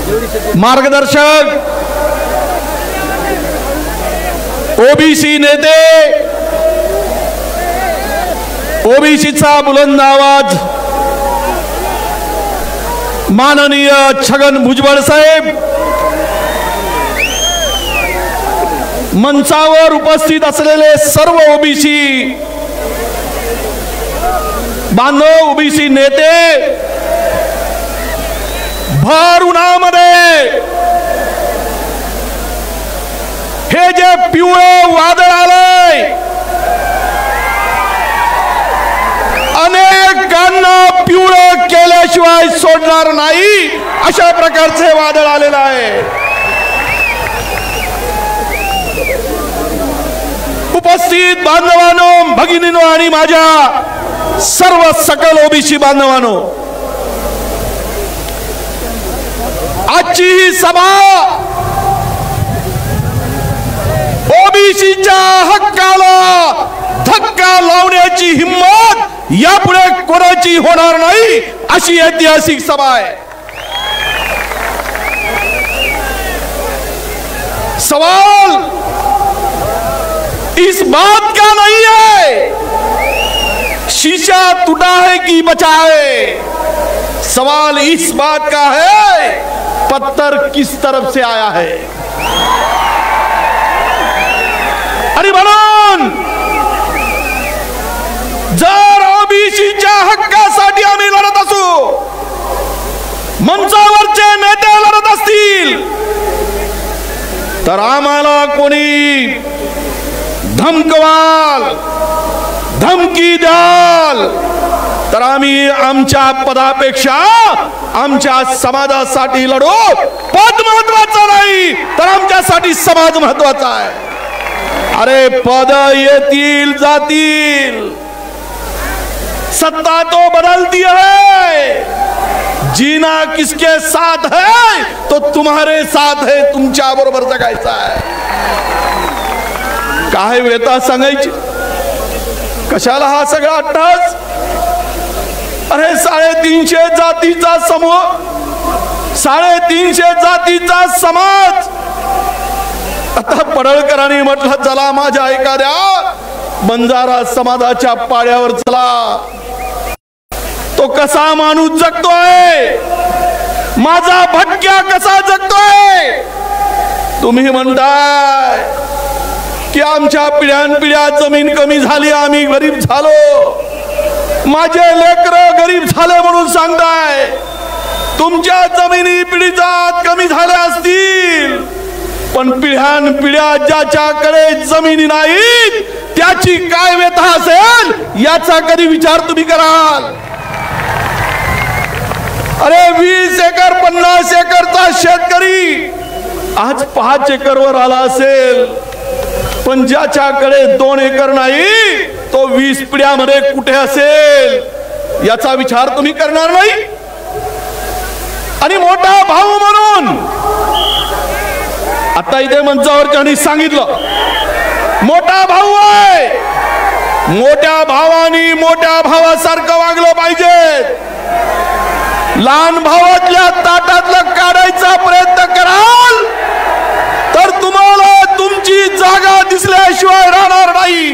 मार्गदर्शक, ओबीसी नेते, ओबीसीचा बुलंद आवाज माननीय छगन भुजबळ साहेब, मंचावर उपस्थित असलेले सर्व ओबीसी बांधव, ओबीसी नेते, भर उन्हामध्ये हे जे पिवळं वादळ आलंय, अनेकांना पिवळं केल्याशिवाय सोडणार नाही अशा प्रकारचे वादळ आलेलं आहे। उपस्थित बांधवांनो, भगिनींनो आणि माझ्या सर्व सकल ओबीसी बांधवांनो, आजची ही सभा ओबीसीच्या हक्काला धक्का लावण्याची हिम्मत यापुढे कोणाची होणार नाही अशी ऐतिहासिक सभा आहे। सवाल इस बात का नहीं है शीशा टूटा है कि बचा है, सवाल इस बात का है पत्थर किस तरफ से आया है। आणि म्हणून जर ओबीसीच्या हक्कासाठी आम्ही लढत असू, मंचावरचे नेते लढत असतील, तर आम्हाला कोणी धमकवाल, धमकी द्याल तर आम्ही आमच्या पदापेक्षा आमच्या समाजासाठी लढू। पद महत्वाचं नाही तर आमच्यासाठी समाज महत्वाचा आहे। अरे पद येतील जातील, सत्ता तो बदलती है, जीना किसके साथ है तो तुम्हारे साथ है, तुमच्या बरोबर जगायचं आहे। काय व्यथा सांगायची, कशाला हा सगळा अट्टहास? अरे 350 जातीचा समूह, 350 जातीचा समाज, आता पडळकरांनी म्हटलं चला माझ्या एखाद्या बंजारा समाजाच्या पाड्यावर चला, तो कसा माणूस जगतोय, माझा भटक्या कसा जगतोय। तुम्ही म्हणताय की आमच्या पिढ्यानपिढ्या जमीन कमी झाली, आम्ही गरीब झालो, माझे लेकरं गरीब झाले म्हणून सांगताय। तुमच्या जमिनी पिढीजात कमी झाल्या असतील, पण पिढ्यानपिढ्या ज्याच्याकडे जमिनी नाहीत त्याची काय व्यथा असेल याचा कधी विचार तुम्ही कराल? अरे 20 एकर 50 एकरचा शेतकरी आज 5 एकरवर आला असेल, पण ज्याच्याकडे 2 एकर नाही तो 20 पिढ्यामध्ये कुठे असेल याचा विचार तुम्ही करणार नाही? आणि मोठा भाऊ म्हणून आता इथे मंचावर त्यांनी सांगितलं मोठा भाऊ आहे, मोठ्या भावानी मोठ्या भावासारखं वागलं पाहिजे। लहान भावातल्या ताटातलं काढायचा प्रयत्न कराल तर तुम्हाला तुमची जागा दिसल्याशिवाय राहणार नाही।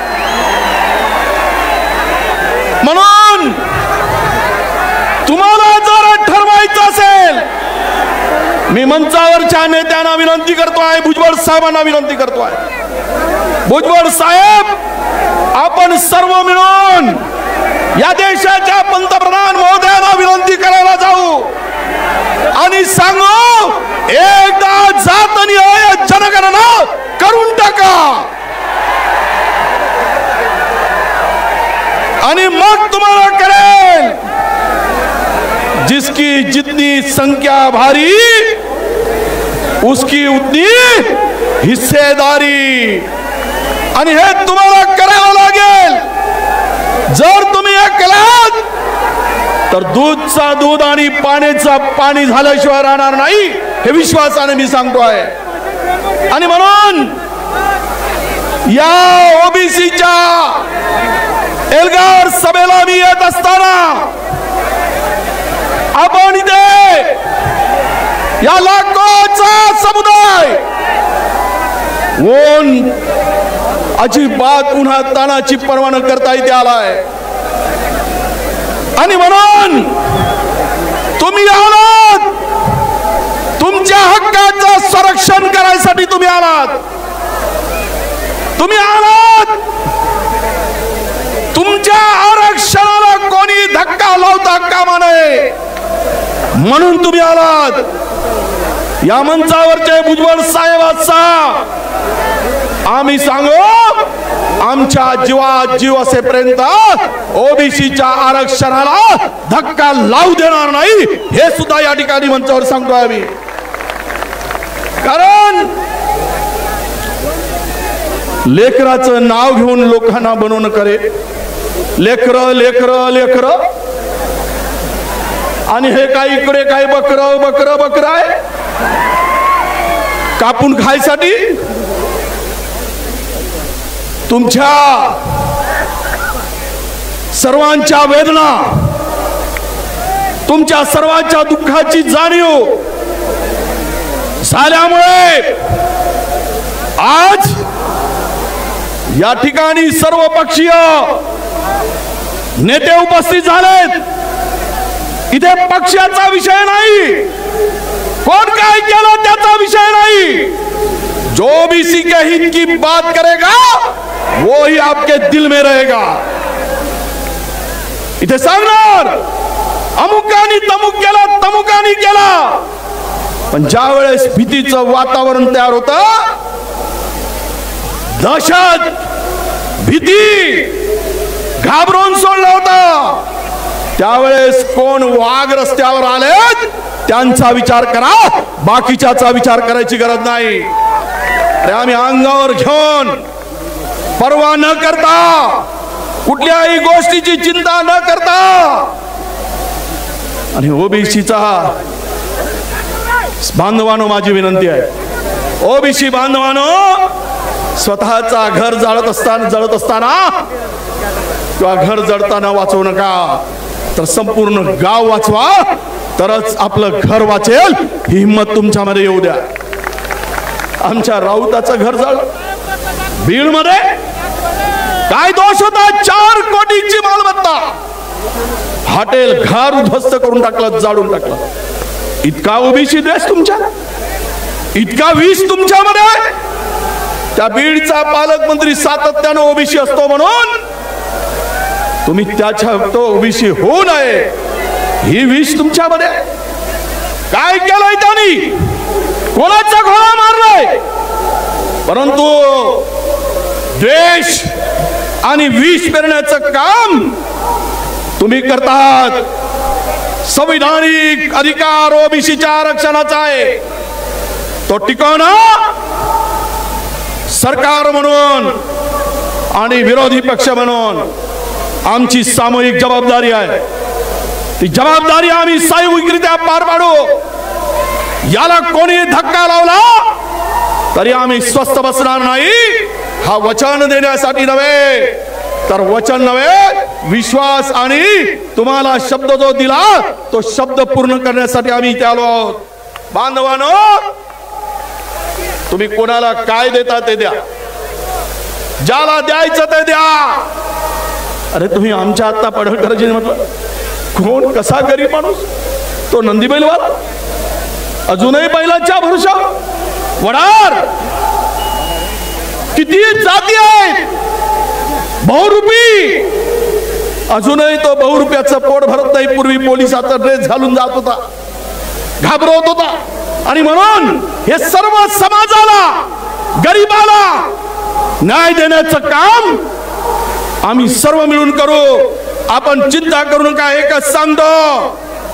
म्हणून तुम्हाला जर ठरवायचं असेल, मी मंचावरच्या नेत्यांना विनंती करतोय, भुजबळ साहेबांना विनंती करतोय, भुजबळ साहेब आपण सर्व मिळून या देशाच्या पंतप्रधान महोदयांना विनंती करायला जाऊ आणि सांगू एकदा जातनिहाय जनगणना करून टाका आणि मग तुम्हाला करेल जिसकी जितनी संख्या भारी उसकी उतनी हिस्सेदारी, आणि हे तुम्हाला करावं लागेल। जर तुम्ही हे केलात तर दूधचा दूध आणि पाण्याचा पाणी झाल्याशिवाय राहणार नाही, हे विश्वासाने मी सांगतोय। आणि म्हणून या ओबीसीच्या एल्गार सभेला मी येत असताना आपण इथे या लाखोचा समुदाय कोण अजिबात उन्हा तानाची पर्वा न करता इथे आलाय आणि म्हणून तुम्ही आलात तुमच्या हक्काचं संरक्षण करायसाठी तुम्ही आलात तुमच्या आरक्षणाला कोणी धक्का लावता कामा नये म्हणून तुम्ही आलात या मंचावरचे भुजबळ साहेबांचा आम्ही सांगू आमच्या जीवात जीव असेपर्यंत ओबीसीच्या आरक्षणाला धक्का लावू देणार नाही हे सुद्धा या ठिकाणी मंचावर सांगतोय आम्ही कारण लेकराचं नाव घेऊन लोकांना बनवणं करे लेकर लेकर लेकर आणि हे काही इकडे काही बकर बकर बकर आहे कापून खायसाठी तुमच्या सर्वांच्या वेदना तुमच्या सर्वांच्या दुःखाची जाणीव झाल्यामुळे आज या ठिकाणी सर्व पक्षीय नेते उपस्थित झालेत इथे पक्षाचा विषय नाही कोण काय केलं त्याचा विषय नाही जो भी इसी के हित की बात करेगा वो ही आपके दिल में रहेगा इथे सांगणार अमुकानी तमुकानी केला पण ज्या वेळेस भीतीचं वातावरण तयार होतं दहशत भीती घाबरून सोडलं होतं त्यावेळेस कोण वाघ रस्त्यावर आले त्यांचा विचार करा बाकीच्याचा विचार करायची गरज नाही आम्ही अंगावर घेऊन परवा न करता कुठल्याही गोष्टीची चिंता न करता आणि ओबीसीचा बांधवानो माझी विनंती आहे ओबीसी बांधवानो स्वतःचा घर जळत असताना किंवा घर जळताना वाचवू नका तर संपूर्ण गाव वाचवा तरच आपलं घर वाचेल ही हिंमत तुमच्यामध्ये येऊ द्या आमच्या राऊताचं घर जळ बीड मध्ये काय दोष होता 4 कोटीची मालमत्ता हॉटेल घर उद्ध्वस्त करून टाकलं जाळून टाकलं इतका ओबीसी देश तुमच्या इतका विष तुमच्यामध्ये त्या बीडचा पालकमंत्री सातत्याने ओबीसी असतो म्हणून तुम्ही त्याच्या तो ओबीसी होऊ नये ही विष तुमच्यामध्ये काय केलंय त्यांनी कोणाचा घोडा मारलाय परंतु द्वेष आणि विष पेरण्याचं काम तुम्ही करतात संविधानिक अधिकार ओबीसीच्या आरक्षणाचा आहे तो टिकवणं सरकार म्हणून आणि विरोधी पक्ष म्हणून आमची सामूहिक जबाबदारी आहे ती जबाबदारी आम्ही सामूहिकरित्या पार पाडू याला कोणी धक्का लावला तरी आम्ही स्वस्थ बसणार नाही हा वचन देण्यासाठी नव्हे तर वचन नव्हे विश्वास आणि तुम्हाला शब्द जो दिला तो शब्द पूर्ण करण्यासाठी आम्ही इथे आलो आहोत बांधवांनो तुम्ही कोणाला काय देता ते द्या ज्याला द्यायचं ते द्या अरे तुम्ही आमच्या आता पडळकरजी म्हटलं कोण कसा गरीब माणूस तो नंदी बैलवाला अजूनही बैलाच्या भरोशा वडार किती जाती आहेत बहुरूपी अजूनही तो बहुरूप्याचं पोट भरत नाही पूर्वी पोलिसाचा ड्रेस घालून जात होता घाबरवत होता आणि म्हणून हे सर्व समाजाला गरीबाला न्याय देण्याचं काम आम्ही सर्व मिळून करू आपण चिंता करू नका एकच सांगतो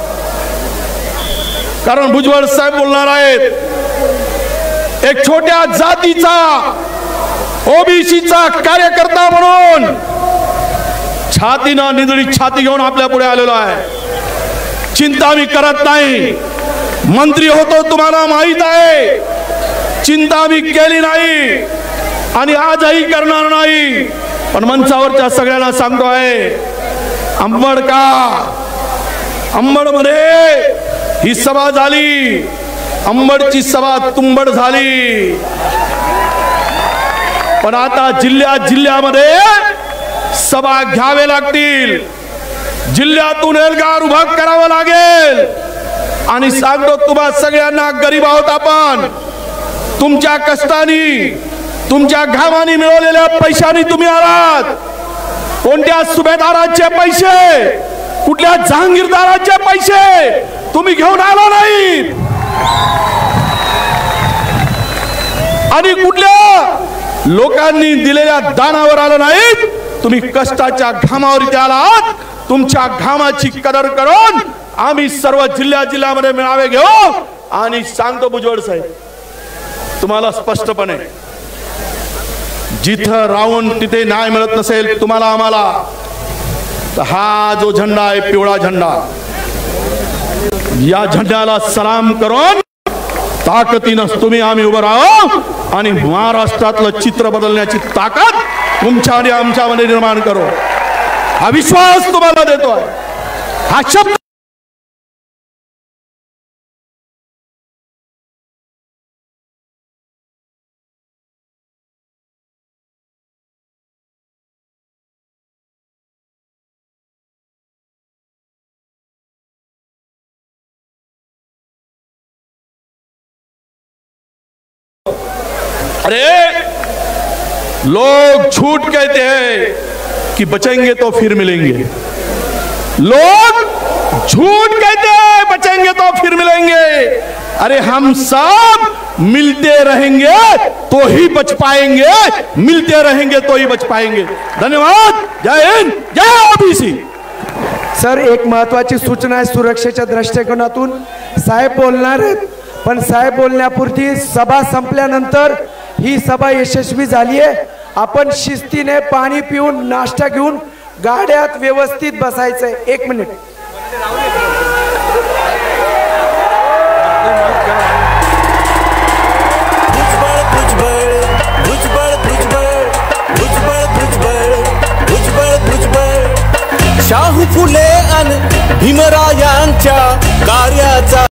कारण भुजबळ साहेब बोलणार आहेत एक छोट्या जातीचा ओबीसीचा कार्यकर्ता म्हणून छातीनं निधळी छाती घेऊन आपल्या पुढे आलेलो आहे चिंता मी करत नाही मंत्री होतो तुम्हाला माहित आहे चिंता मी केली नाही आणि आजही करणार नाही पण मंचावरच्या सगळ्यांना सांगतो आहे अंबड मध्ये ही सभा झाली अंबडची सभा तुंबड झाली, पण आता जिल्ह्यामध्ये सभा घ्यावे लागतील, जिल्ह्यातून एल्गार उभा करावं लागेल। आणि सांगतो तुम्हा सगळ्यांना, गरीब आहोत आपण, तुमच्या कष्टाने तुमच्या घामाने मिळवलेल्या पैशाने तुम्ही आलात। कोणत्या सुभेदाराचे पैसे, कुठल्या जहांगीरदाराचे पैसे तुम्ही घेऊन आला नाहीत, आणि कुठल्या लोकांनी दिलेल्या दानावर आला नाहीत। तुम्ही कष्टाच्या घामावर इथे आलात। तुमच्या घामाची कदर करून आम्ही सर्व जिल्ह्यामध्ये मेळावे घेऊ। आणि सांगतो भुजबळ साहेब तुम्हाला स्पष्टपणे, जिथं राहून तिथे न्याय मिळत नसेल तुम्हाला आम्हाला, तर हा जो झेंडा आहे पिवळा झेंडा, या झेंड्याला सलाम करून ताकदीनं तुम्ही आम्ही उभं राहू आणि महाराष्ट्रातलं चित्र बदलण्याची ताकद तुमच्या आणि आमच्यामध्ये निर्माण करू। हा विश्वास तुम्हाला देतोय, हा शब्द अरे लोग झूठ कहते हैं कि बचेंगे तो फिर मिलेंगे, लोग झूठ कहते हैं बचेंगे तो फिर मिलेंगे। अरे हम सब मिलते रहेंगे तो ही बच पाएंगे, मिलते रहेंगे तो ही बच पाएंगे। धन्यवाद। जय हिंद, जय ओबीसी। सर, एक महत्वाची सूचना आहे सुरक्षेच्या दृष्टिकोनातून। साहेब बोलणार आहेत, पण साहेब बोलण्यापुरती सभा संपल्यानंतर ही सभा यशस्वी झाली आहे। आपण शिस्तीने पाणी पिऊन नाश्ता घेऊन गाड्यात व्यवस्थित बसायचंय। 1 मिनिट। शाहू फुले अन भीमरायांच्या कार्याचा